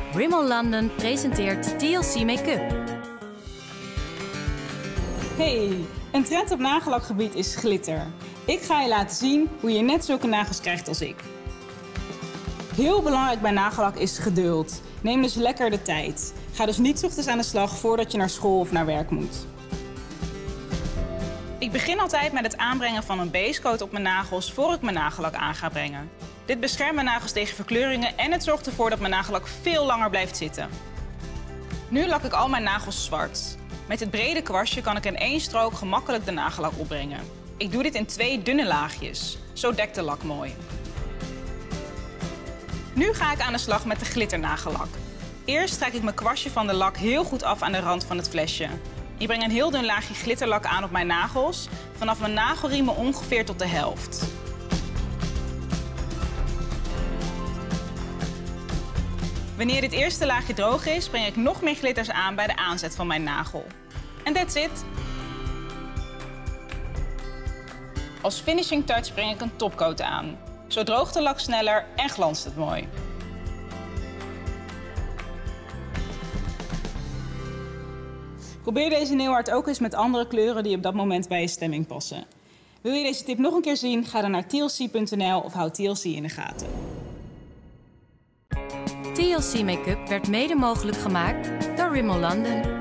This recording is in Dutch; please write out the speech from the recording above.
Rimmel London presenteert TLC Make-up. Hey, een trend op nagellakgebied is glitter. Ik ga je laten zien hoe je net zulke nagels krijgt als ik. Heel belangrijk bij nagellak is geduld. Neem dus lekker de tijd. Ga dus niet 's ochtends aan de slag voordat je naar school of naar werk moet. Ik begin altijd met het aanbrengen van een basecoat op mijn nagels voor ik mijn nagellak aan ga brengen. Dit beschermt mijn nagels tegen verkleuringen en het zorgt ervoor dat mijn nagellak veel langer blijft zitten. Nu lak ik al mijn nagels zwart. Met dit brede kwastje kan ik in één strook gemakkelijk de nagellak opbrengen. Ik doe dit in 2 dunne laagjes. Zo dekt de lak mooi. Nu ga ik aan de slag met de glitternagellak. Eerst trek ik mijn kwastje van de lak heel goed af aan de rand van het flesje. Ik breng een heel dun laagje glitterlak aan op mijn nagels, vanaf mijn nagelriemen ongeveer tot de helft. Wanneer dit eerste laagje droog is, breng ik nog meer glitters aan bij de aanzet van mijn nagel. En that's it! Als finishing touch breng ik een topcoat aan. Zo droogt de lak sneller en glanst het mooi. Probeer deze nail art ook eens met andere kleuren die op dat moment bij je stemming passen. Wil je deze tip nog een keer zien? Ga dan naar tlc.nl of houd TLC in de gaten. TLC Make-up werd mede mogelijk gemaakt door Rimmel London.